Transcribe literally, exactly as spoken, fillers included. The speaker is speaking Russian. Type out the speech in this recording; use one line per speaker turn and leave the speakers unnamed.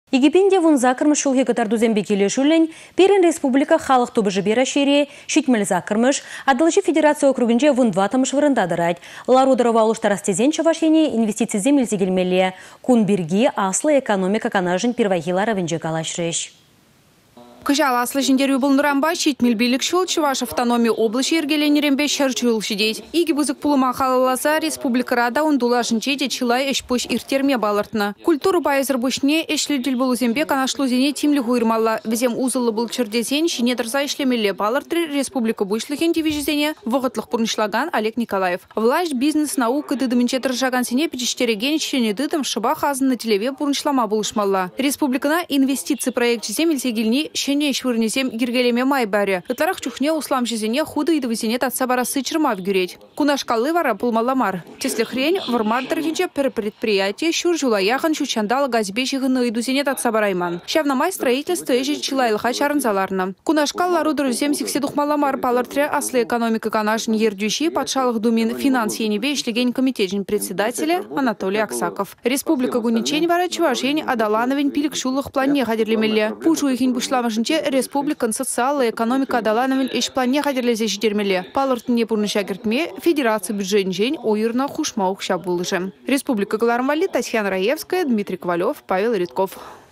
Египенде вон закырмыш шулхи катардузембе келешулен, Перен республика халық тобы жібера шере, шитмел закырмыш, Адылжи федерация округінже вон дватымыш вырындадырать. Ларудырова улыштарастезен чавашене инвестиции земельзе келмеле. Кун бирги аслы экономика канажын первайгилара венже калашреш.
Кыжал аслы жіндеру бұлнырамба шетмел билік шул Чуваш автономия облачы ергеленеренбе шарчуыл шидеть. Иги бузык пулыма халаласа республикарада ундула жінчеде чилай эшпуш иртерме балыртны. Культуру байызыр бушне эшлюдел бұлызембе канашлузене тимлі хуйрмалла. Везем узылы бұл чырдезен шине дырза ишлемелі балыртры республика бұшлыхен дивизизене вғытлық бұрнышлаган Олег Николаев. Власть, бизнес, наука дыдымынче тұржаган сене печештереген шене дыдым шыба хазын на телеве бұрнышлама бұлышмалла. Республикана инвестиции проект земельзе гильни шене швырнезем гиргелеме майбаре. Ытларах чухне услам жизене худы и довезене татса барасы чырма вгюреть. Кунашкалы вара пулмаламар. Тесли хрень вармар дыргинче пер предприятие шур жулаяхан шучандала газбечигыны и дузене татса барайман. Шавнамай строительство эжи чилайлыха чарынзаларна. Кунашкал лару друзем сикседухмаламар палартре аслы экономика канашын ердющи патшалых думин финанс енебе ишлеген комитетин председателя Анатолий Аксаков. Республика гуничень вара чувашень адалановень пиликшулых плане хадерлемеле. Пушу ихин бушламажынче республикан социалы экономика адалановень иш плане хадерлезе жидермеле. Палартыне пурнышагертме федерация бюджетнжень ойырна хушмаух шабулыжем. Республика Галармвали, Татьяна Раевская, Дмитрий Ковалев, Павел Редков.